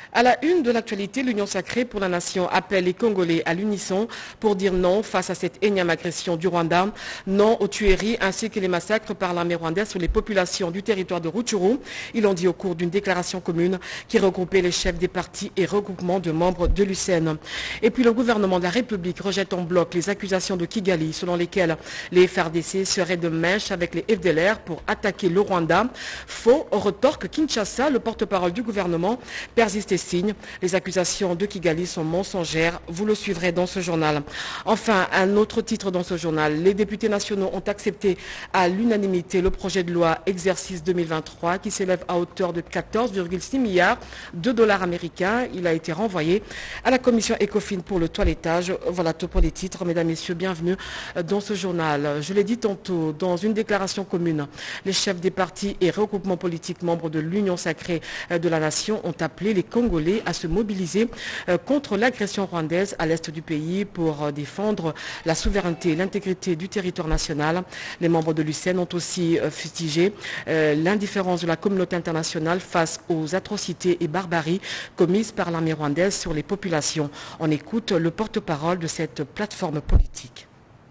À la une de l'actualité, l'Union sacrée pour la nation appelle les Congolais à l'unisson pour dire non face à cette énième agression du Rwanda, non aux tueries ainsi que les massacres par l'armée rwandaise sur les populations du territoire de Rutshuru. Ils l'ont dit au cours d'une déclaration commune qui regroupait les chefs des partis et regroupements de membres de l'UCN. Et puis le gouvernement de la République rejette en bloc les accusations de Kigali selon lesquelles les FRDC seraient de mèche avec les FDLR pour attaquer le Rwanda. Faux, retorque Kinshasa, le porte-parole du gouvernement, persiste et signe. Les accusations de Kigali sont mensongères. Vous le suivrez dans ce journal. Enfin, un autre titre dans ce journal. Les députés nationaux ont accepté à l'unanimité le projet de loi exercice 2023 qui s'élève à hauteur de 14,6 milliards de dollars américains. Il a été renvoyé à la commission ECOFIN pour le toilettage. Voilà tout pour les titres. Mesdames, Messieurs, bienvenue dans ce journal. Je l'ai dit tantôt, dans une déclaration commune, les chefs des partis et regroupements politiques membres de l'Union sacrée de la nation ont appelé les Congolais à se mobiliser contre l'agression rwandaise à l'est du pays pour défendre la souveraineté et l'intégrité du territoire national. Les membres de l'UCN ont aussi fustigé l'indifférence de la communauté internationale face aux atrocités et barbaries commises par l'armée rwandaise sur les populations. On écoute le porte-parole de cette plateforme politique.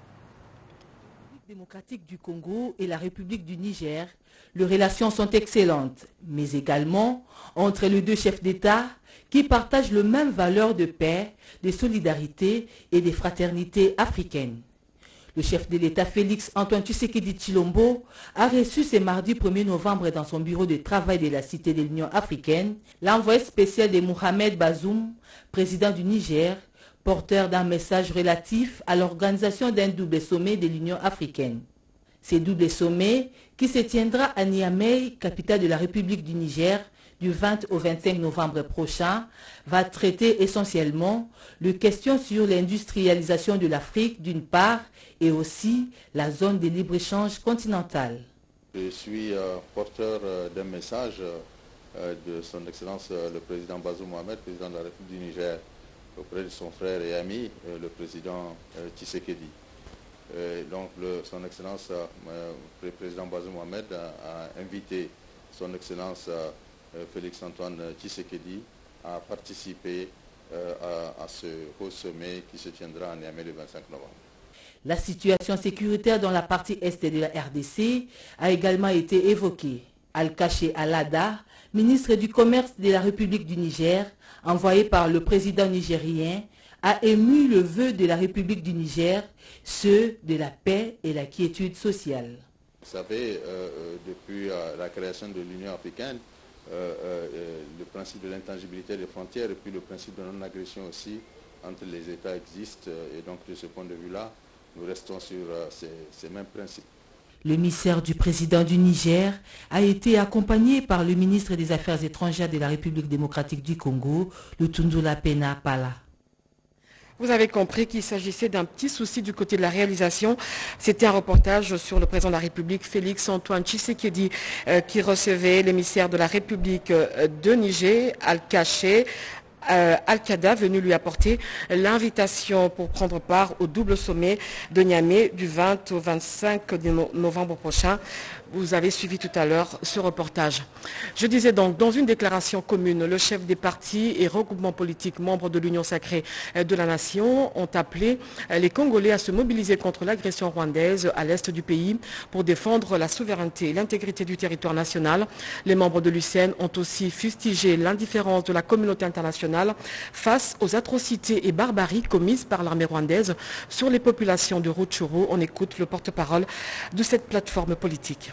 La République démocratique du Congo et la République du Niger, les relations sont excellentes, mais également entre les deux chefs d'État qui partagent les mêmes valeurs de paix, de solidarité et de fraternité africaine. Le chef de l'État Félix Antoine Tshisekedi Tshilombo a reçu ce mardi 1er novembre dans son bureau de travail de la Cité de l'Union africaine l'envoyé spécial de Mohamed Bazoum, président du Niger, porteur d'un message relatif à l'organisation d'un double sommet de l'Union africaine. Ce double sommet, qui se tiendra à Niamey, capitale de la République du Niger, du 20 au 25 novembre prochain, va traiter essentiellement les questions sur l'industrialisation de l'Afrique d'une part et aussi la zone de libre-échange continentale. Je suis porteur d'un message de son Excellence le président Bazoum Mohamed, président de la République du Niger, auprès de son frère et ami, le président Tshisekedi. Donc son Excellence le président Bazoum Mohamed a invité son Excellence Félix Antoine Tshisekedi a participé à ce haut sommet qui se tiendra à Niamey le 25 novembre. La situation sécuritaire dans la partie est de la RDC a également été évoquée. Al-Kaché Alada, ministre du Commerce de la République du Niger, envoyé par le président nigérien, a ému le vœu de la République du Niger, ceux de la paix et la quiétude sociale. Vous savez, depuis la création de l'Union africaine, le principe de l'intangibilité des frontières et puis le principe de non-agression aussi entre les États existent. Et donc de ce point de vue-là, nous restons sur ces mêmes principes. L'émissaire du président du Niger a été accompagné par le ministre des Affaires étrangères de la République démocratique du Congo, Lutundula Pena Pala. Vous avez compris qu'il s'agissait d'un petit souci du côté de la réalisation. C'était un reportage sur le président de la République, Félix Antoine Tshisekedi, qui recevait l'émissaire de la République de Niger, Al-Kaché Al-Qaïda, venu lui apporter l'invitation pour prendre part au double sommet de Niamey du 20 au 25 novembre prochain. Vous avez suivi tout à l'heure ce reportage. Je disais donc, dans une déclaration commune, le chef des partis et regroupements politiques membres de l'Union sacrée de la nation ont appelé les Congolais à se mobiliser contre l'agression rwandaise à l'est du pays pour défendre la souveraineté et l'intégrité du territoire national. Les membres de l'UCN ont aussi fustigé l'indifférence de la communauté internationale face aux atrocités et barbaries commises par l'armée rwandaise sur les populations de Rutshuru. On écoute le porte-parole de cette plateforme politique.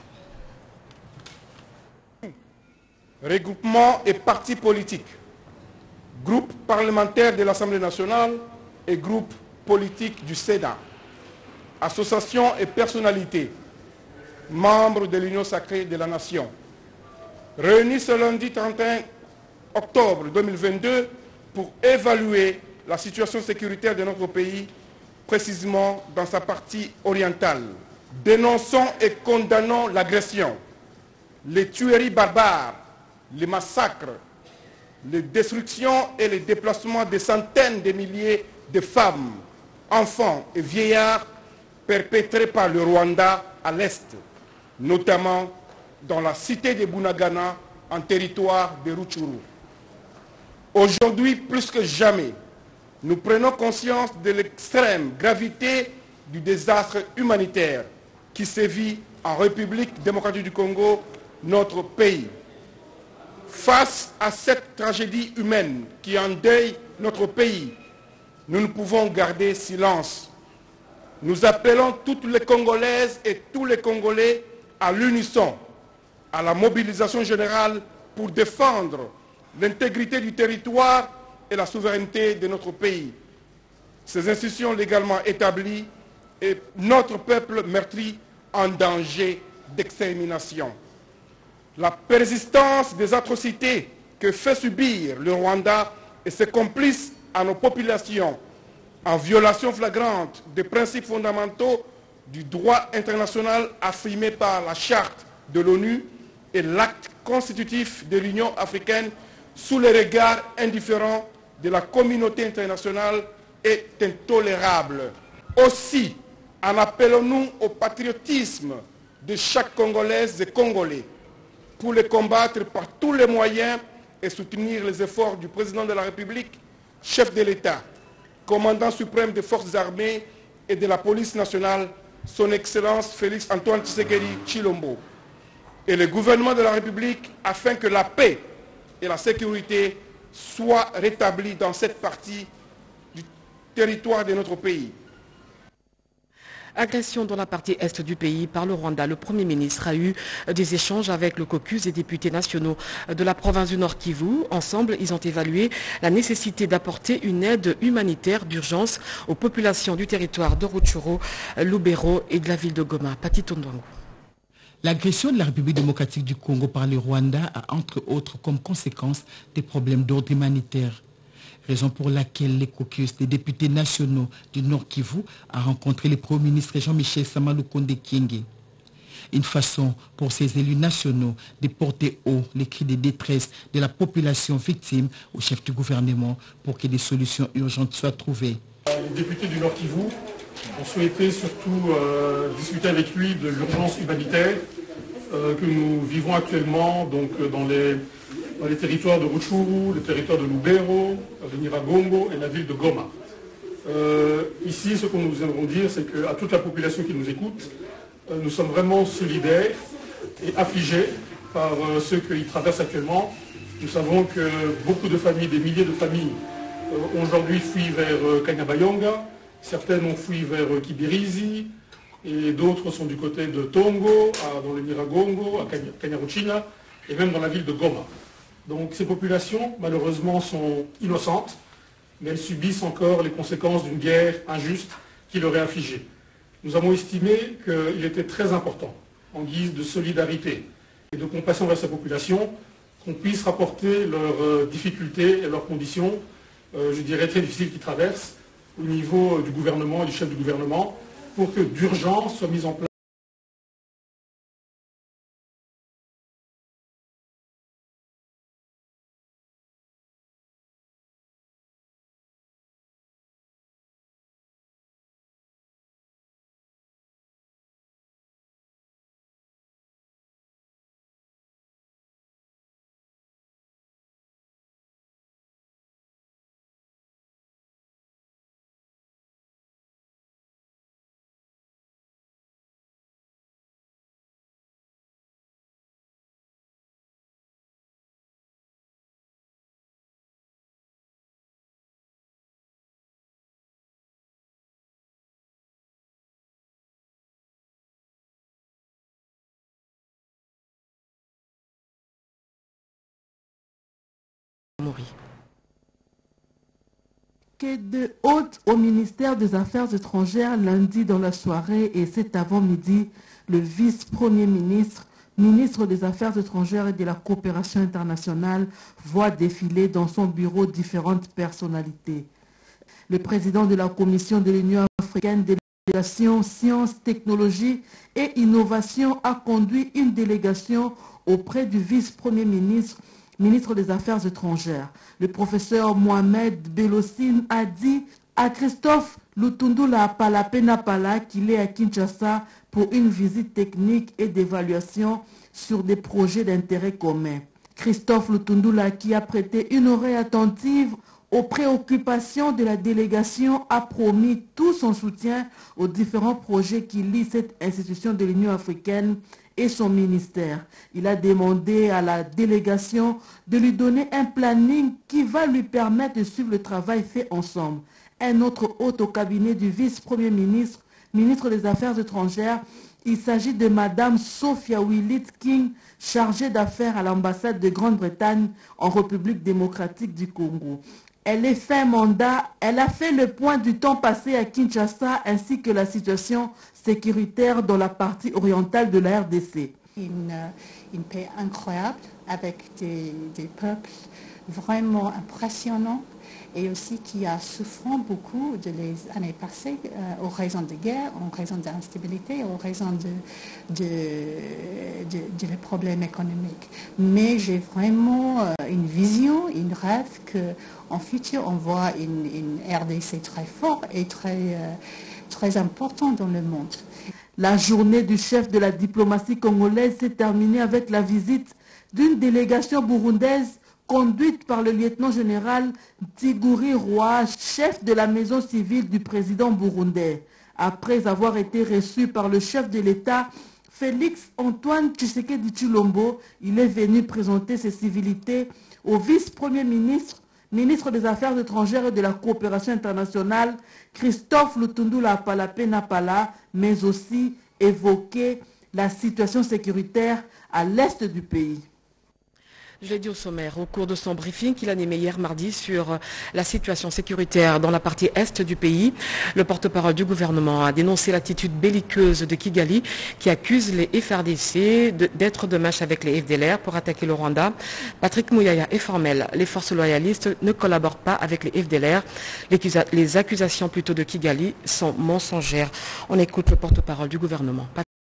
Regroupements et partis politiques, groupes parlementaires de l'Assemblée nationale et groupes politiques du Sénat, associations et personnalités, membres de l'Union sacrée de la nation, réunis ce lundi 31 octobre 2022 pour évaluer la situation sécuritaire de notre pays, précisément dans sa partie orientale. Dénonçons et condamnons l'agression, les tueries barbares, les massacres, les destructions et les déplacements de centaines de milliers de femmes, enfants et vieillards perpétrés par le Rwanda à l'Est, notamment dans la cité de Bunagana en territoire de Rutshuru. Aujourd'hui, plus que jamais, nous prenons conscience de l'extrême gravité du désastre humanitaire qui sévit en République démocratique du Congo, notre pays. Face à cette tragédie humaine qui endeuille notre pays, nous ne pouvons garder silence. Nous appelons toutes les Congolaises et tous les Congolais à l'unisson, à la mobilisation générale pour défendre l'intégrité du territoire et la souveraineté de notre pays. Ces institutions légalement établies et notre peuple meurtri en danger d'extermination. La persistance des atrocités que fait subir le Rwanda et ses complices à nos populations, en violation flagrante des principes fondamentaux du droit international affirmé par la Charte de l'ONU et l'acte constitutif de l'Union africaine sous le regard indifférent de la communauté internationale est intolérable. Aussi, en appelons-nous au patriotisme de chaque Congolaise et Congolais pour les combattre par tous les moyens et soutenir les efforts du président de la République, chef de l'État, commandant suprême des forces armées et de la police nationale, son Excellence Félix Antoine Tshisekedi Tshilombo, et le gouvernement de la République afin que la paix et la sécurité soient rétablies dans cette partie du territoire de notre pays. Agression dans la partie est du pays par le Rwanda. Le Premier ministre a eu des échanges avec le caucus des députés nationaux de la province du Nord Kivu. Ensemble, ils ont évalué la nécessité d'apporter une aide humanitaire d'urgence aux populations du territoire de Rutshuru, Lubero et de la ville de Goma. Pati Tondwango. L'agression de la République démocratique du Congo par le Rwanda a entre autres comme conséquence des problèmes d'ordre humanitaire. Raison pour laquelle le caucus des députés nationaux du Nord Kivu a rencontré le Premier ministre Jean-Michel Sama Lukonde Kyenge. Une façon pour ces élus nationaux de porter haut les cris de détresse de la population victime au chef du gouvernement pour que des solutions urgentes soient trouvées. Les députés du Nord Kivu ont souhaité surtout discuter avec lui de l'urgence humanitaire que nous vivons actuellement donc, dans les territoires de Rutshuru, le territoire de Lubero, de Nyiragongo et la ville de Goma. Ici, ce que nous aimerions dire, c'est qu'à toute la population qui nous écoute, nous sommes vraiment solidaires et affligés par ce qu'ils traversent actuellement. Nous savons que beaucoup de familles, des milliers de familles, ont aujourd'hui fui vers Kanyabayonga, certaines ont fui vers Kibirizi, et d'autres sont du côté de Tongo, dans le Nyiragongo, à Kanyaruchinya, et même dans la ville de Goma. Donc ces populations, malheureusement, sont innocentes, mais elles subissent encore les conséquences d'une guerre injuste qui leur est infligée. Nous avons estimé qu'il était très important, en guise de solidarité et de compassion vers ces populations, qu'on puisse rapporter leurs difficultés et leurs conditions, je dirais très difficiles qu'ils traversent, au niveau du gouvernement et du chef du gouvernement, pour que d'urgence soit mise en place. Quai de hôte au ministère des Affaires étrangères lundi dans la soirée et cet avant-midi, le vice-premier ministre, ministre des Affaires étrangères et de la coopération internationale, voit défiler dans son bureau différentes personnalités. Le président de la Commission de l'Union africaine de délégation Sciences, Technologies et Innovation a conduit une délégation auprès du vice-premier ministre, ministre des Affaires étrangères. Le professeur Mohamed Belossine a dit à Christophe Lutundula Palapenapala qu'il est à Kinshasa pour une visite technique et d'évaluation sur des projets d'intérêt commun. Christophe Lutundula, qui a prêté une oreille attentive aux préoccupations de la délégation, a promis tout son soutien aux différents projets qui lient cette institution de l'Union africaine et son ministère. Il a demandé à la délégation de lui donner un planning qui va lui permettre de suivre le travail fait ensemble. Un autre hôte au cabinet du vice-premier ministre, ministre des Affaires étrangères, il s'agit de Madame Sophia Willits-King, chargée d'affaires à l'ambassade de Grande-Bretagne en République démocratique du Congo. Elle est fin mandat, elle a fait le point du temps passé à Kinshasa ainsi que la situation sécuritaire dans la partie orientale de la RDC. Une paix incroyable avec des peuples vraiment impressionnants et aussi qui a souffert beaucoup de les années passées en raison de guerre, en raison d'instabilité, en raison de les problèmes économiques. Mais j'ai vraiment une vision, une rêve qu'en futur on voit une RDC très forte et très importante dans le monde. La journée du chef de la diplomatie congolaise s'est terminée avec la visite d'une délégation burundaise conduite par le lieutenant-général Tiguri Roy, chef de la maison civile du président burundais. Après avoir été reçu par le chef de l'État, Félix Antoine Tshisekedi Tshilombo, il est venu présenter ses civilités au vice-premier ministre, ministre des Affaires étrangères et de la coopération internationale, Christophe Lutundula Apalapé-Napala, mais aussi évoquer la situation sécuritaire à l'est du pays. Je l'ai dit au sommaire, au cours de son briefing qu'il a animé hier mardi sur la situation sécuritaire dans la partie est du pays, le porte-parole du gouvernement a dénoncé l'attitude belliqueuse de Kigali qui accuse les FRDC d'être de mèche avec les FDLR pour attaquer le Rwanda. Patrick Mouyaya est formel, les forces loyalistes ne collaborent pas avec les FDLR. Les accusations plutôt de Kigali sont mensongères. On écoute le porte-parole du gouvernement.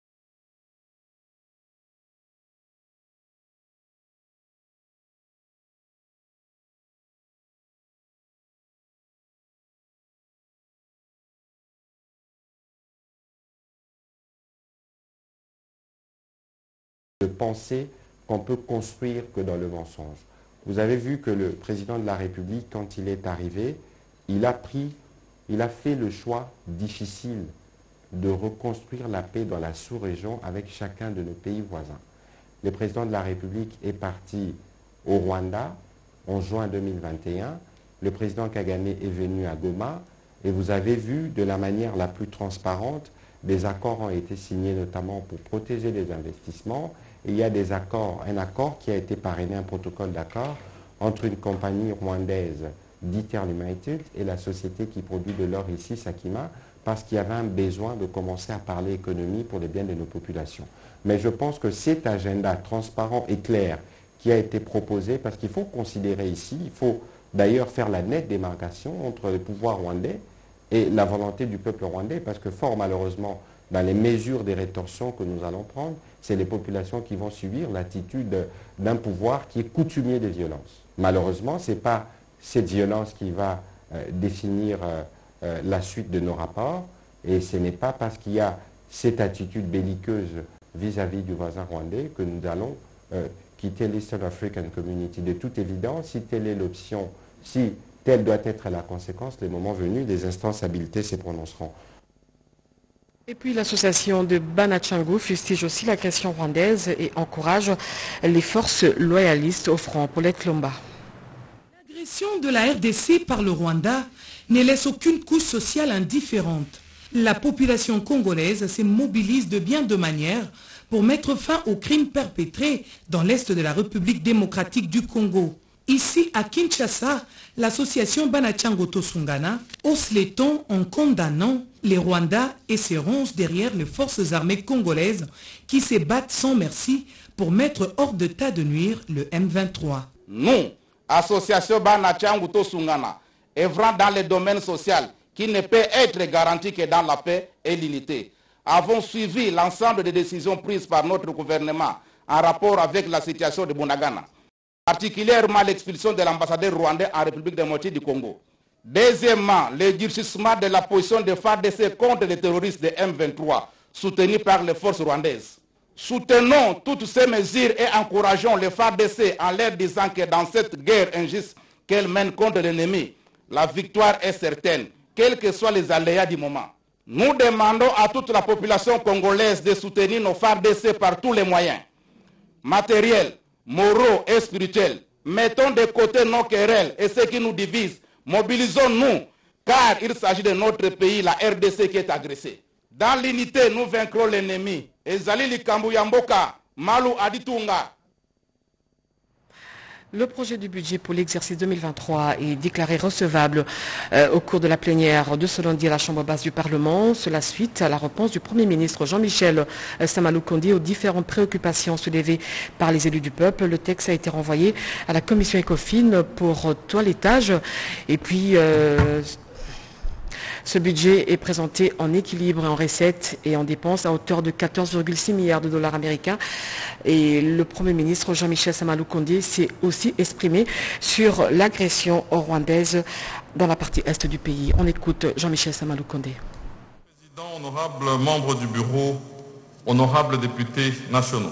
De penser qu'on peut construire que dans le mensonge. Vous avez vu que le président de la République, quand il est arrivé, il a fait le choix difficile de reconstruire la paix dans la sous-région avec chacun de nos pays voisins. Le président de la République est parti au Rwanda en juin 2021. Le président Kagame est venu à Goma et vous avez vu de la manière la plus transparente, des accords ont été signés notamment pour protéger les investissements. Et il y a un accord qui a été parrainé, un protocole d'accord entre une compagnie rwandaise d'Iter Limited et la société qui produit de l'or ici, Sakima, parce qu'il y avait un besoin de commencer à parler économie pour le bien de nos populations. Mais je pense que cet agenda transparent et clair qui a été proposé, parce qu'il faut considérer ici, il faut d'ailleurs faire la nette démarcation entre le pouvoir rwandais et la volonté du peuple rwandais, parce que fort malheureusement, dans les mesures des rétorsions que nous allons prendre, c'est les populations qui vont subir l'attitude d'un pouvoir qui est coutumier des violences. Malheureusement, ce n'est pas cette violence qui va définir la suite de nos rapports, et ce n'est pas parce qu'il y a cette attitude belliqueuse vis-à-vis du voisin rwandais que nous allons quitter l'Eastern African Community. De toute évidence, si telle est l'option, si telle doit être la conséquence, le moment venu, les instances habilitées se prononceront. Et puis l'association de Banachangu fustige aussi l'agression rwandaise et encourage les forces loyalistes au front. Paulette Lomba. L'agression de la RDC par le Rwanda ne laisse aucune couche sociale indifférente. La population congolaise se mobilise de bien de manières pour mettre fin aux crimes perpétrés dans l'est de la République démocratique du Congo. Ici, à Kinshasa, l'association Banachangu Tosungana hausse les tons en condamnant les Rwandais et se range derrière les forces armées congolaises qui se battent sans merci pour mettre hors d'état de nuire le M23. Nous, association Banachangu Tosungana, œuvrant dans le domaine social qui ne peut être garanti que dans la paix et l'unité, avons suivi l'ensemble des décisions prises par notre gouvernement en rapport avec la situation de Bunagana, particulièrement l'expulsion de l'ambassadeur rwandais en République démocratique du Congo. Deuxièmement, le durcissement de la position de FARDC contre les terroristes de M23, soutenus par les forces rwandaises. Soutenons toutes ces mesures et encourageons les FARDC en leur disant que dans cette guerre injuste qu'elles mènent contre l'ennemi, la victoire est certaine, quels que soient les aléas du moment. Nous demandons à toute la population congolaise de soutenir nos FARDC par tous les moyens, matériels, moraux et spirituels. Mettons de côté nos querelles et ce qui nous divise. Mobilisons-nous, car il s'agit de notre pays, la RDC, qui est agressée. Dans l'unité, nous vaincrons l'ennemi. Ezali Likambu Yamboka, Malu Aditunga. Le projet du budget pour l'exercice 2023 est déclaré recevable au cours de la plénière de ce lundi à la Chambre basse du Parlement. Cela suite à la réponse du Premier ministre Jean-Michel Samaloukondi aux différentes préoccupations soulevées par les élus du peuple. Le texte a été renvoyé à la commission ECOFIN pour toilettage. Et puis, ce budget est présenté en équilibre et en recettes et en dépenses à hauteur de 14,6 milliards de dollars américains. Et le Premier ministre Jean-Michel Samaloukondi s'est aussi exprimé sur l'agression rwandaise dans la partie est du pays. On écoute Jean-Michel Samaloukondi. Président, honorables membres du bureau, honorables députés nationaux.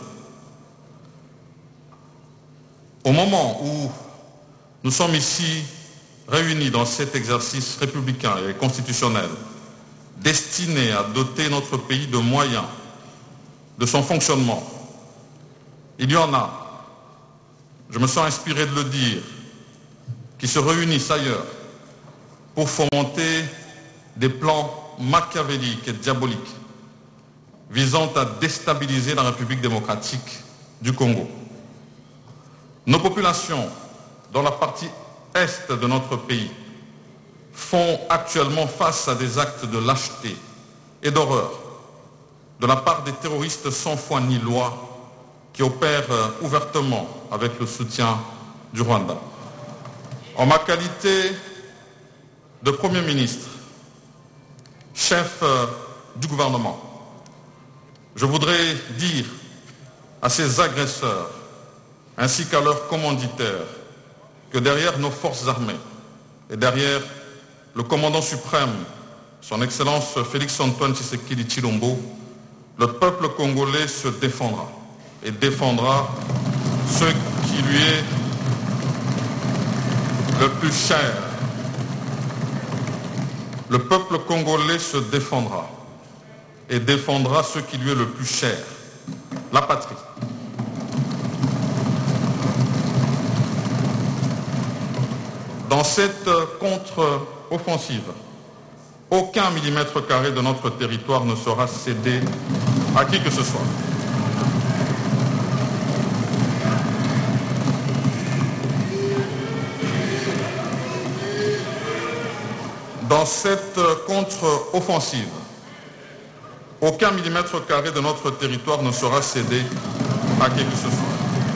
Au moment où nous sommes ici réunis dans cet exercice républicain et constitutionnel, destiné à doter notre pays de moyens de son fonctionnement, il y en a, je me sens inspiré de le dire, qui se réunissent ailleurs pour fomenter des plans machiavéliques et diaboliques visant à déstabiliser la République démocratique du Congo. Nos populations, dans la partie est de notre pays, font actuellement face à des actes de lâcheté et d'horreur de la part des terroristes sans foi ni loi qui opèrent ouvertement avec le soutien du Rwanda. En ma qualité de Premier ministre, chef du gouvernement, je voudrais dire à ces agresseurs ainsi qu'à leurs commanditaires que derrière nos forces armées et derrière le commandant suprême, son Excellence Félix-Antoine Tshisekedi Tshilombo, le peuple congolais se défendra et défendra ce qui lui est le plus cher. Le peuple congolais se défendra et défendra ce qui lui est le plus cher, la patrie. Dans cette contre-offensive, aucun millimètre carré de notre territoire ne sera cédé à qui que ce soit. Dans cette contre-offensive, aucun millimètre carré de notre territoire ne sera cédé à qui que ce soit.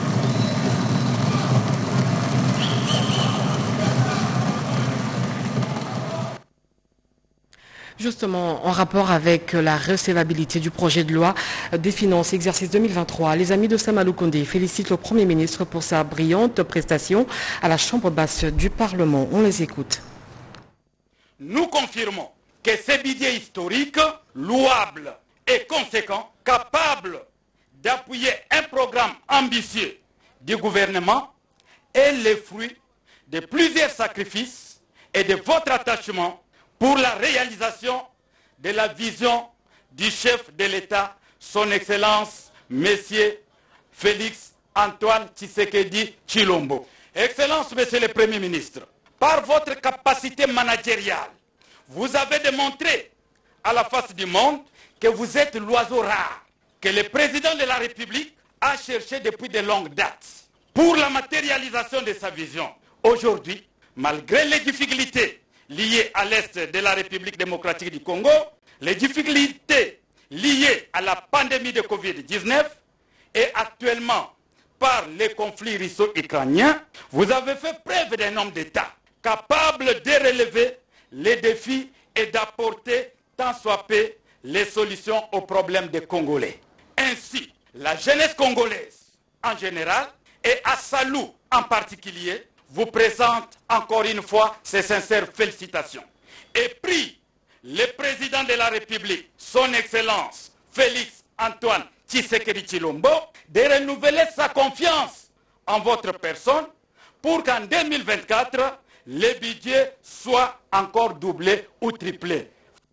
Justement, en rapport avec la recevabilité du projet de loi des finances exercice 2023, les amis de Samaloukondi félicitent le Premier ministre pour sa brillante prestation à la Chambre basse du Parlement. On les écoute. Nous confirmons que ce budget historique, louable et conséquent, capable d'appuyer un programme ambitieux du gouvernement, est le fruit de plusieurs sacrifices et de votre attachement pour la réalisation de la vision du chef de l'État, son Excellence, Monsieur Félix Antoine Tshisekedi Tshilombo. Excellence, Monsieur le Premier ministre, par votre capacité managériale, vous avez démontré à la face du monde que vous êtes l'oiseau rare que le président de la République a cherché depuis de longues dates pour la matérialisation de sa vision. Aujourd'hui, malgré les difficultés liées à l'Est de la République démocratique du Congo, les difficultés liées à la pandémie de Covid-19 et actuellement par les conflits russo-ukrainiens, vous avez fait preuve d'un homme d'État capable de relever les défis et d'apporter tant soit peu les solutions aux problèmes des Congolais. Ainsi, la jeunesse congolaise en général et à Salou en particulier vous présente encore une fois ses sincères félicitations. Et prie le président de la République, son Excellence Félix Antoine Tshisekedi Tshilombo de renouveler sa confiance en votre personne pour qu'en 2024, les budgets soient encore doublés ou triplés.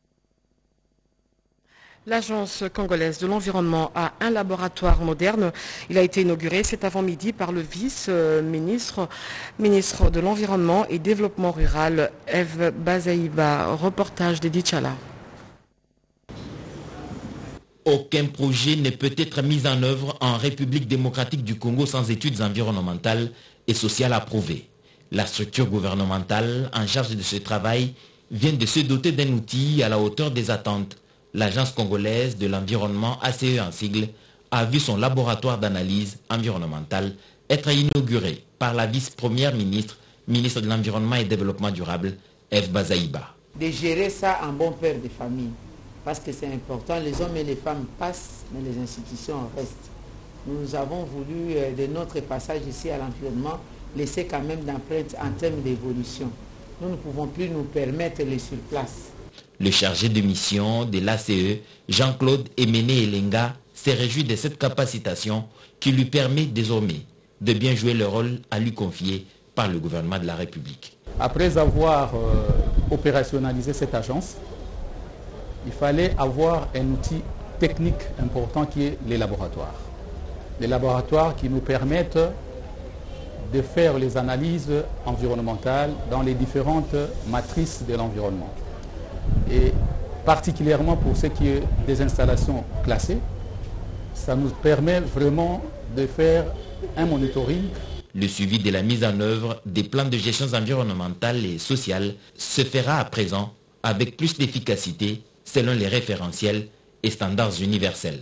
L'Agence congolaise de l'environnement a un laboratoire moderne. Il a été inauguré cet avant-midi par le vice-ministre de l'Environnement et Développement Rural, Eve Bazaïba. Reportage d'Edith Chala. Aucun projet ne peut être mis en œuvre en République démocratique du Congo sans études environnementales et sociales approuvées. La structure gouvernementale en charge de ce travail vient de se doter d'un outil à la hauteur des attentes. L'Agence congolaise de l'environnement, ACE en sigle, a vu son laboratoire d'analyse environnementale être inauguré par la vice-première ministre de l'Environnement et Développement durable, Eve Bazaïba. De gérer ça en bon père de famille, parce que c'est important, les hommes et les femmes passent, mais les institutions restent. Nous avons voulu, de notre passage ici à l'environnement, laisser quand même d'empreinte en termes d'évolution. Nous ne pouvons plus nous permettre les surplaces. Le chargé de mission de l'ACE, Jean-Claude Emené Elenga, s'est réjoui de cette capacitation qui lui permet désormais de bien jouer le rôle à lui confier par le gouvernement de la République. Après avoir opérationnalisé cette agence, il fallait avoir un outil technique important qui est les laboratoires. Les laboratoires qui nous permettent de faire les analyses environnementales dans les différentes matrices de l'environnement. Et particulièrement pour ce qui est des installations classées, ça nous permet vraiment de faire un monitoring. Le suivi de la mise en œuvre des plans de gestion environnementale et sociale se fera à présent avec plus d'efficacité selon les référentiels et standards universels.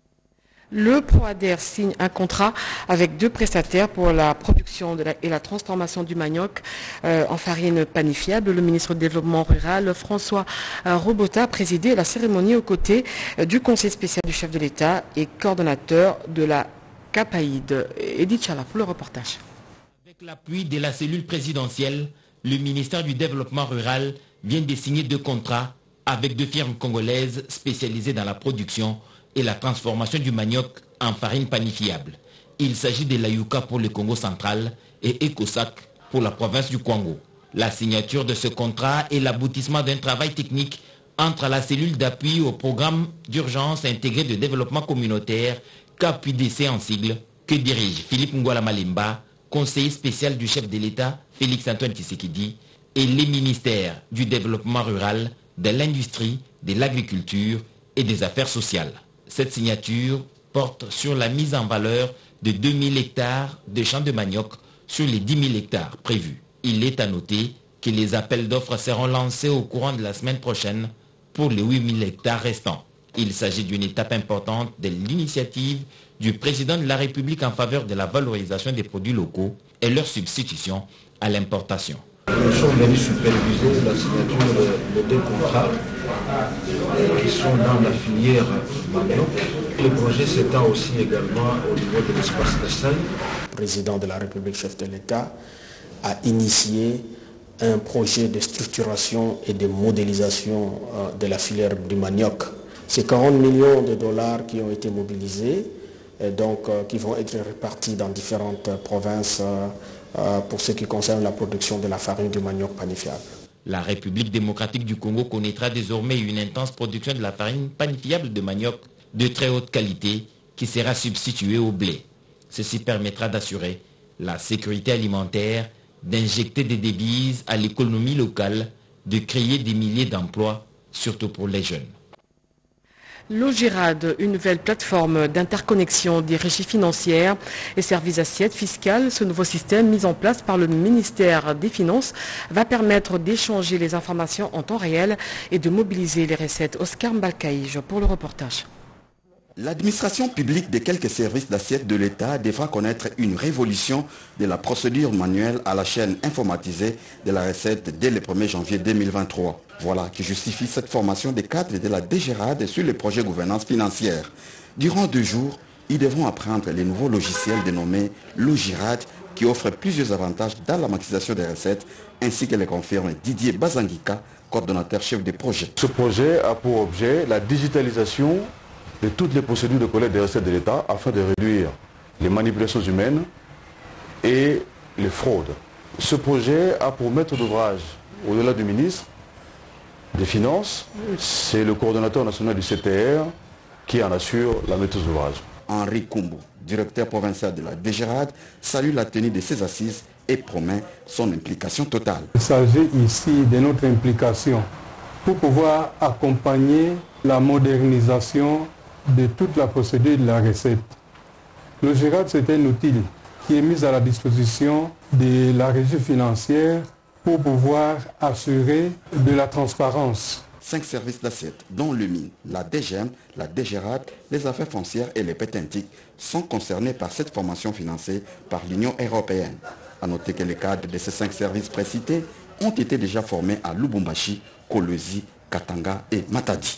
Le PROADER signe un contrat avec 2 prestataires pour la production et la transformation du manioc en farine panifiable. Le ministre du Développement rural, François Robota, a présidé la cérémonie aux côtés du conseil spécial du chef de l'État et coordonnateur de la CAPAID. Edith Chala pour le reportage. Avec l'appui de la cellule présidentielle, le ministère du Développement rural vient de signer 2 contrats avec 2 firmes congolaises spécialisées dans la production et la transformation du manioc en farine panifiable. Il s'agit de l'Ayuka pour le Congo central et Ecosac pour la province du Kwango. La signature de ce contrat est l'aboutissement d'un travail technique entre la cellule d'appui au programme d'urgence intégré de développement communautaire, CAPUDC en sigle, que dirige Philippe Ngwala Malimba, conseiller spécial du chef de l'État Félix-Antoine Tshisekedi, et les ministères du développement rural, de l'industrie, de l'agriculture et des affaires sociales. Cette signature porte sur la mise en valeur de 2000 hectares de champs de manioc sur les 10 000 hectares prévus. Il est à noter que les appels d'offres seront lancés au courant de la semaine prochaine pour les 8 000 hectares restants. Il s'agit d'une étape importante de l'initiative du président de la République en faveur de la valorisation des produits locaux et leur substitution à l'importation. Nous sommes venus superviser la signature de 2 contrats qui sont dans la filière manioc. Le projet s'étend aussi également au niveau de l'espace de Seine. Le président de la République, chef de l'État, a initié un projet de structuration et de modélisation de la filière du manioc. C'est 40 millions de dollars qui ont été mobilisés, et donc qui vont être répartis dans différentes provinces pour ce qui concerne la production de la farine du manioc panifiable. La République démocratique du Congo connaîtra désormais une intense production de la farine panifiable de manioc de très haute qualité qui sera substituée au blé. Ceci permettra d'assurer la sécurité alimentaire, d'injecter des devises à l'économie locale, de créer des milliers d'emplois, surtout pour les jeunes. Logirad, une nouvelle plateforme d'interconnexion des régies financières et services assiettes fiscales. Ce nouveau système mis en place par le ministère des Finances va permettre d'échanger les informations en temps réel et de mobiliser les recettes. Oscar Mbalkaïj pour le reportage. L'administration publique de quelques services d'assiette de l'État devra connaître une révolution de la procédure manuelle à la chaîne informatisée de la recette dès le 1er janvier 2023. Voilà qui justifie cette formation des cadres de la DGRAD sur le projet gouvernance financière. Durant 2 jours, ils devront apprendre les nouveaux logiciels dénommés Logirad qui offrent plusieurs avantages dans la maximisation des recettes, ainsi que le confirme Didier Bazanguika, coordonnateur chef des projets. Ce projet a pour objet la digitalisation de toutes les procédures de collecte des recettes de l'État afin de réduire les manipulations humaines et les fraudes. Ce projet a pour maître d'ouvrage, au-delà du ministre des Finances, c'est le coordonnateur national du CTR qui en assure la maîtrise d'ouvrage. Henri Kumbu, directeur provincial de la DGRAD, salue la tenue de ces assises et promet son implication totale. Il s'agit ici de notre implication pour pouvoir accompagner la modernisation de toute la procédure de la recette. Le GIRAD, c'est un outil qui est mis à la disposition de la régie financière pour pouvoir assurer de la transparence. 5 services d'assiette, dont le mine, la DGM, la DGRAD, les affaires foncières et les pétentiques, sont concernés par cette formation financée par l'Union européenne. A noter que les cadres de ces 5 services précités ont été déjà formés à Lubumbashi, Kolwezi, Katanga et Matadi.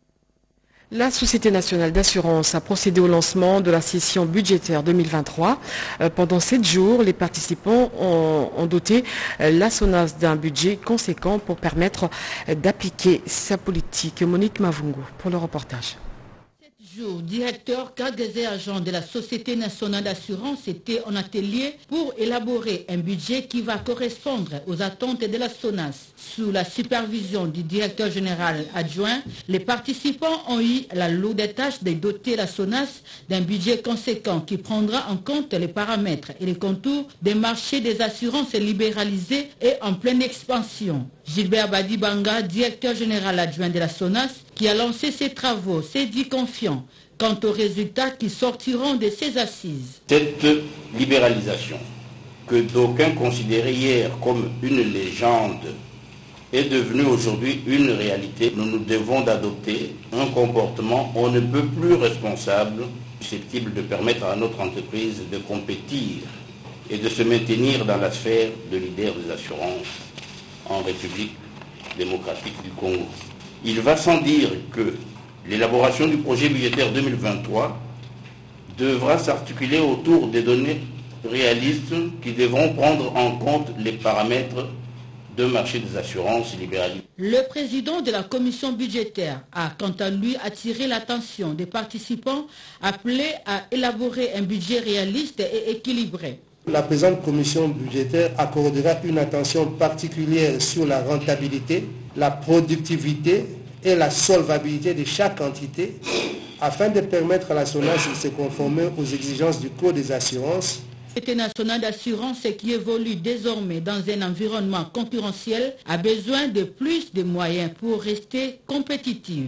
La Société nationale d'assurance a procédé au lancement de la session budgétaire 2023. Pendant 7 jours, les participants ont doté la SONAS d'un budget conséquent pour permettre d'appliquer sa politique. Monique Mavungo pour le reportage. Directeur, cadre et agents de la Société nationale d'assurance étaient en atelier pour élaborer un budget qui va correspondre aux attentes de la SONAS. Sous la supervision du directeur général adjoint, les participants ont eu la lourde tâche de doter la SONAS d'un budget conséquent qui prendra en compte les paramètres et les contours des marchés des assurances libéralisés et en pleine expansion. Gilbert Badibanga, directeur général adjoint de la SONAS, qui a lancé ses travaux, s'est dit confiant quant aux résultats qui sortiront de ces assises. Cette libéralisation, que d'aucuns considéraient hier comme une légende, est devenue aujourd'hui une réalité. Nous nous devons d'adopter un comportement on ne peut plus responsable, susceptible de permettre à notre entreprise de compétir et de se maintenir dans la sphère de leader des assurances en République démocratique du Congo. Il va sans dire que l'élaboration du projet budgétaire 2023 devra s'articuler autour des données réalistes qui devront prendre en compte les paramètres de marché des assurances libéralisées. Le président de la commission budgétaire a quant à lui attiré l'attention des participants appelés à élaborer un budget réaliste et équilibré. La présente commission budgétaire accordera une attention particulière sur la rentabilité, la productivité et la solvabilité de chaque entité afin de permettre à la SONAS de se conformer aux exigences du Code des assurances. La Société nationale d'assurance qui évolue désormais dans un environnement concurrentiel a besoin de plus de moyens pour rester compétitive.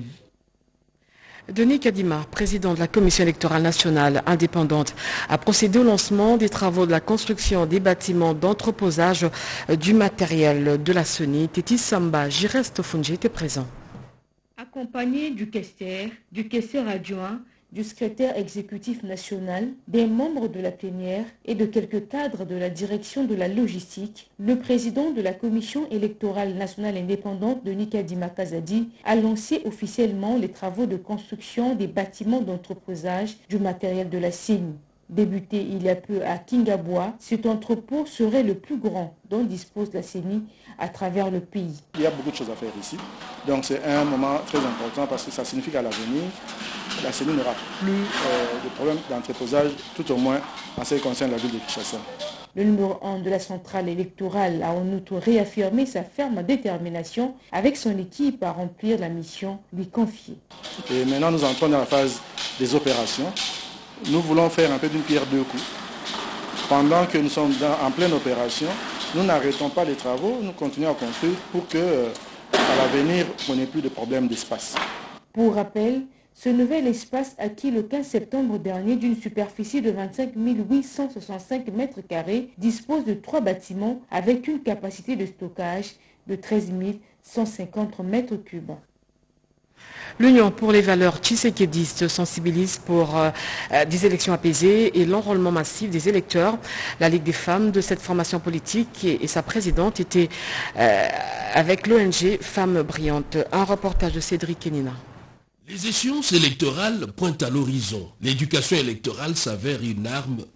Denis Kadima, président de la Commission électorale nationale indépendante, a procédé au lancement des travaux de la construction des bâtiments d'entreposage du matériel de la CENI. Tétis Samba, Girest Fungi était présent. Accompagné du caissière adjoint, du secrétaire exécutif national, des membres de la plénière et de quelques cadres de la direction de la logistique, le président de la Commission électorale nationale indépendante, Denis Kadima Kazadi, a lancé officiellement les travaux de construction des bâtiments d'entreposage du matériel de la CENI. Débuté il y a peu à Kingaboua, cet entrepôt serait le plus grand dont dispose la CENI à travers le pays. Il y a beaucoup de choses à faire ici, donc c'est un moment très important parce que ça signifie qu'à l'avenir, la CENI n'aura plus de problème d'entreposage, tout au moins en ce qui concerne la ville de Kinshasa. Le numéro 1 de la centrale électorale a en outre réaffirmé sa ferme détermination avec son équipe à remplir la mission lui confiée. Et maintenant nous entrons dans la phase des opérations. Nous voulons faire un peu d'une pierre deux coups. Pendant que nous sommes en pleine opération, nous n'arrêtons pas les travaux, nous continuons à construire pour qu'à l'avenir, on n'ait plus de problème d'espace. Pour rappel, ce nouvel espace acquis le 15 septembre dernier d'une superficie de 25 865 mètres carrés dispose de 3 bâtiments avec une capacité de stockage de 13 150 mètres cubes. L'Union pour les valeurs tshisekédistes sensibilise pour des élections apaisées et l'enrôlement massif des électeurs. La Ligue des femmes de cette formation politique et sa présidente étaient avec l'ONG Femmes Brillantes. Un reportage de Cédric Kenina. Les échéances électorales pointent à l'horizon. L'éducation électorale s'avère une arme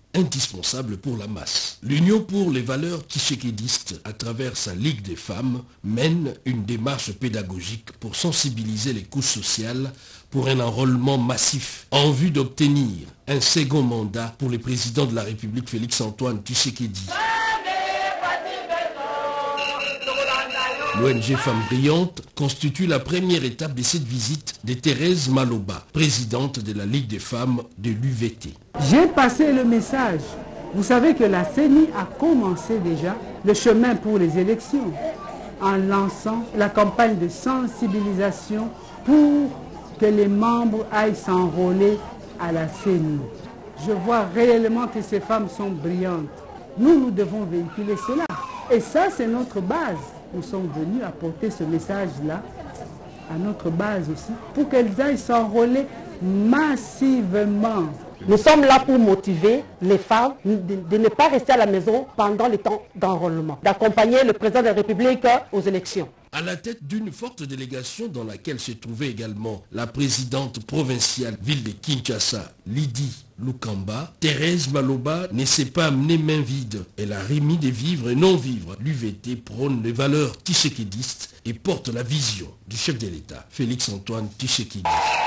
indispensable pour la masse. L'Union pour les valeurs tshisekidistes, à travers sa Ligue des femmes, mène une démarche pédagogique pour sensibiliser les couches sociales pour un enrôlement massif en vue d'obtenir un second mandat pour le président de la République Félix-Antoine Tshisekedi. L'ONG Femmes Brillantes constitue la première étape de cette visite de Thérèse Maloba, présidente de la Ligue des femmes de l'UVT. J'ai passé le message. Vous savez que la CENI a commencé déjà le chemin pour les élections en lançant la campagne de sensibilisation pour que les membres aillent s'enrôler à la CENI. Je vois réellement que ces femmes sont brillantes. Nous devons véhiculer cela. Et ça, c'est notre base. Nous sommes venus apporter ce message-là à notre base aussi, pour qu'elles aillent s'enrôler massivement. Nous sommes là pour motiver les femmes de ne pas rester à la maison pendant le temps d'enrôlement, d'accompagner le président de la République aux élections. À la tête d'une forte délégation dans laquelle se trouvait également la présidente provinciale ville de Kinshasa, Lydie Lukamba, Thérèse Maloba ne s'est pas amenée main vide. Elle a remis des vivres et non-vivres. L'UVT prône les valeurs tshisekidistes et porte la vision du chef de l'État, Félix-Antoine Tshisekedi.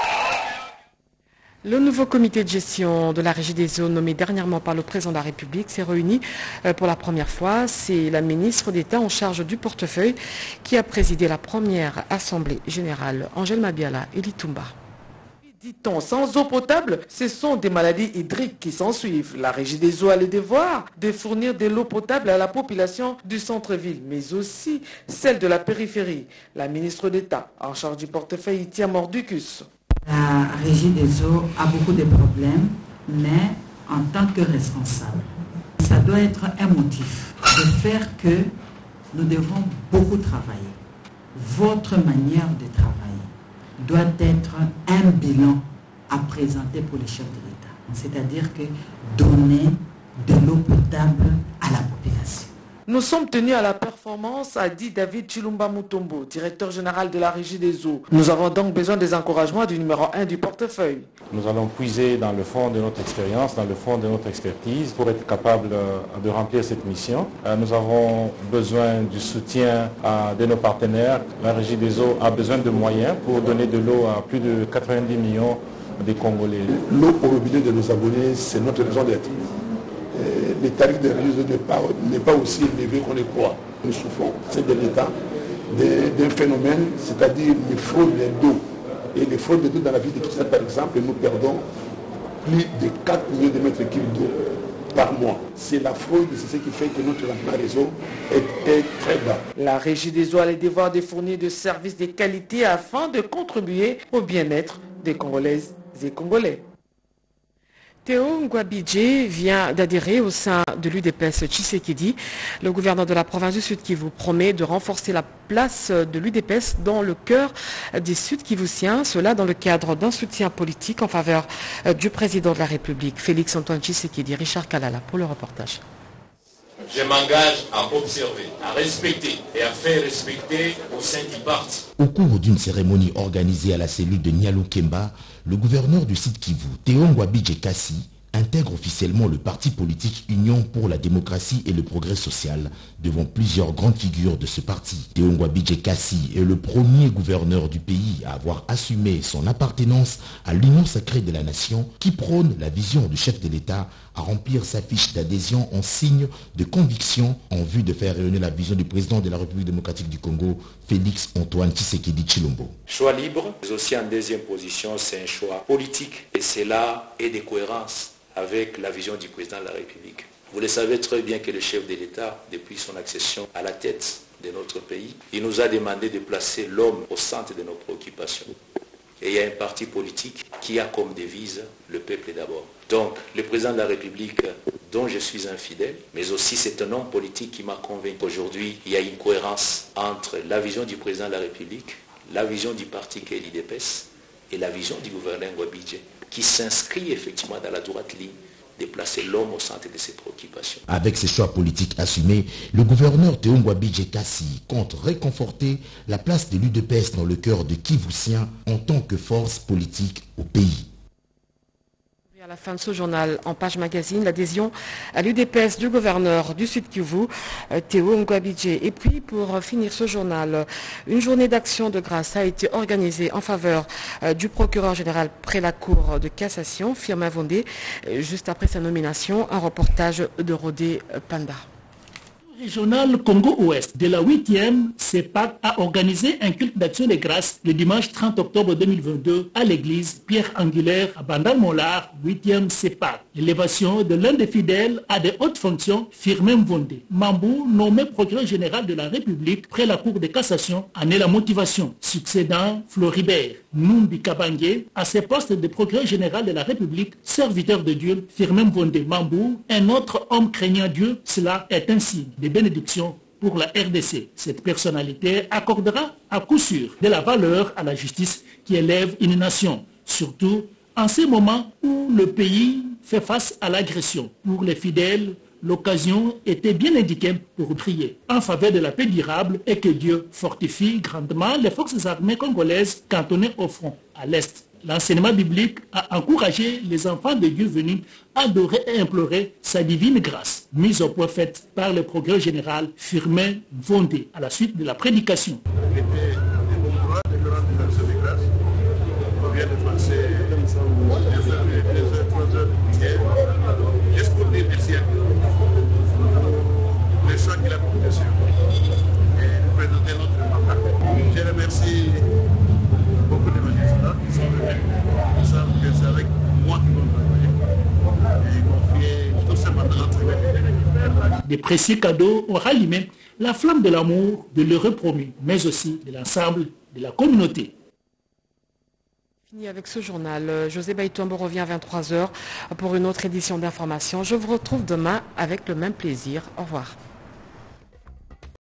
Le nouveau comité de gestion de la Régie des eaux nommé dernièrement par le président de la République s'est réuni pour la première fois. C'est la ministre d'État en charge du portefeuille qui a présidé la première assemblée générale. Angèle Mabiala et Litumba. Dit-on, sans eau potable, ce sont des maladies hydriques qui s'en suivent. La Régie des eaux a le devoir de fournir de l'eau potable à la population du centre-ville, mais aussi celle de la périphérie. La ministre d'État en charge du portefeuille Itia Morducus. La Régie des eaux a beaucoup de problèmes, mais en tant que responsable, ça doit être un motif de faire que nous devons beaucoup travailler. Votre manière de travailler doit être un bilan à présenter pour les chefs de l'État. C'est-à-dire que donner de l'eau potable à la population. Nous sommes tenus à la performance, a dit David Chilumba Mutombo, directeur général de la Régie des eaux. Nous avons donc besoin des encouragements du numéro 1 du portefeuille. Nous allons puiser dans le fond de notre expérience, dans le fond de notre expertise pour être capable de remplir cette mission. Nous avons besoin du soutien de nos partenaires. La Régie des eaux a besoin de moyens pour donner de l'eau à plus de 90 millions de Congolais. L'eau au robinet de nos abonnés, c'est notre raison d'être. Les tarifs de réseau n'est pas aussi élevé qu'on le croit. Nous souffrons, c'est de l'État, d'un phénomène, c'est-à-dire les fraudes d'eau. Et les fraudes d'eau dans la ville de Kinshasa, par exemple, nous perdons plus de 4 millions de mètres cubes d'eau par mois. C'est la fraude, c'est ce qui fait que notre rendement réseau est très bas. La Régie des eaux a le devoir de fournir des services de qualité afin de contribuer au bien-être des Congolaises et Congolais. Théo Ngwabidje vient d'adhérer au sein de l'UDPS Tshisekedi. Le gouverneur de la province du Sud Kivu promet de renforcer la place de l'UDPS dans le cœur des Sud-Kivusiens, cela dans le cadre d'un soutien politique en faveur du président de la République, Félix-Antoine Tshisekedi. Richard Kalala pour le reportage. Je m'engage à observer, à respecter et à faire respecter au sein du parti. Au cours d'une cérémonie organisée à la cellule de Nyalukemba, le gouverneur du Sud Kivu, Théo Ngwabidje Kassi, intègre officiellement le parti politique Union pour la démocratie et le progrès social devant plusieurs grandes figures de ce parti. Théo Ngwabidje Kassi est le premier gouverneur du pays à avoir assumé son appartenance à l'Union sacrée de la nation qui prône la vision du chef de l'État à remplir sa fiche d'adhésion en signe de conviction en vue de faire rayonner la vision du président de la République démocratique du Congo, Félix-Antoine Tshisekedi Tshilombo. Choix libre, mais aussi en deuxième position, c'est un choix politique et cela est de cohérence avec la vision du président de la République. Vous le savez très bien que le chef de l'État, depuis son accession à la tête de notre pays, il nous a demandé de placer l'homme au centre de nos préoccupations. Et il y a un parti politique qui a comme devise le peuple d'abord. Donc le président de la République, dont je suis infidèle, mais aussi c'est un homme politique qui m'a convaincu qu'aujourd'hui il y a une cohérence entre la vision du président de la République, la vision du parti qu'est l'IDPS et la vision du gouverneur Ngwabidje, qui s'inscrit effectivement dans la droite ligne de placer l'homme au centre de ses préoccupations. Avec ses choix politiques assumés, le gouverneur Théo Ngwabidje Kassi compte réconforter la place de l'UDPS dans le cœur de Kivusiens en tant que force politique au pays. À la fin de ce journal, en page magazine, l'adhésion à l'UDPS du gouverneur du Sud Kivu, Théo Ngwabidje. Et puis, pour finir ce journal, une journée d'action de grâce a été organisée en faveur du procureur général près la Cour de cassation, Firmin Vondé, juste après sa nomination. Un reportage de Rodé Panda. Régional Congo-Ouest de la 8e CEPAC a organisé un culte d'action de grâce le dimanche 30 octobre 2022 à l'église Pierre Angulaire à Bandal-Mollard, 8e CEPAC. L'élévation de l'un des fidèles à de hautes fonctions, Firmin Vondé. Mambou, nommé procureur général de la République près la Cour de cassation, en est la motivation, succédant Floribert Numbi Kabangué à ses postes de procureur général de la République, serviteur de Dieu, Firmin Vondé Mambou, un autre homme craignant Dieu, cela est un signe de bénédiction pour la RDC. Cette personnalité accordera à coup sûr de la valeur à la justice qui élève une nation, surtout en ces moments où le pays fait face à l'agression. Pour les fidèles, l'occasion était bien indiquée pour prier en faveur de la paix durable et que Dieu fortifie grandement les forces armées congolaises cantonnées au front à l'Est. L'enseignement biblique a encouragé les enfants de Dieu venus adorer et implorer sa divine grâce, mise au point faite par le procureur général Firmin Vondé à la suite de la prédication. Juste pour dire merci à le choix qu'il a porté sur nous et présenter notre mandat. Je remercie beaucoup de magistrats qui sont venus. Ils savent que c'est avec moi qu'ils vont travailler et confier tout simplement notre vie. Des précieux cadeaux ont rallumé la flamme de l'amour de l'heureux promu, mais aussi de l'ensemble de la communauté. Fini avec ce journal. José Baïtombo revient à 23h pour une autre édition d'information. Je vous retrouve demain avec le même plaisir. Au revoir.